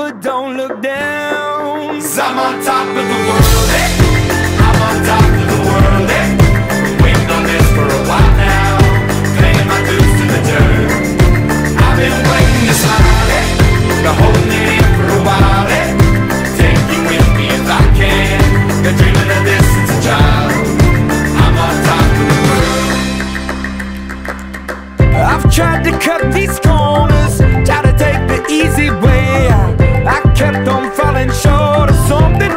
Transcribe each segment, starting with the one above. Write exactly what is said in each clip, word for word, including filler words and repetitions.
but don't look down. 'Cause I'm on top of the world, eh? I'm on top of the world, eh? Been waiting on this for a while now, paying my dues to the dirt. I've been waiting to smile, eh? Been holding it in for a while, eh? Take you with me if I can. Been dreaming of this since a child. I'm on top of the world. I've tried to cut these corners, tried to take the easy way. I, I kept on falling short of something.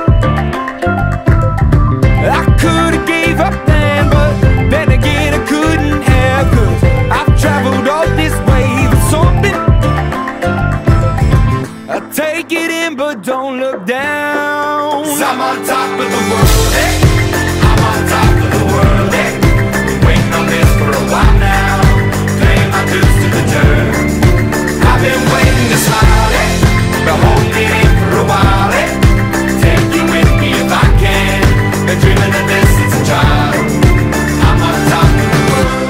I could've gave up then, but then again I couldn't have. 'Cause I've traveled all this way for something. I take it in but don't look down. 'Cause I'm on top of the world, eh? I'm on top of the world, eh? Been waiting on this for a while now, paying my dues to the dirt. I've been waiting to smile, eh? Been holding it in for a while, eh? Take you with me if I can. Been dreaming of this since a child. I'm on top of the world.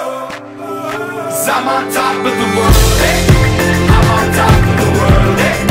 'Cause I'm on top of the world, eh? I'm on top of the world, eh?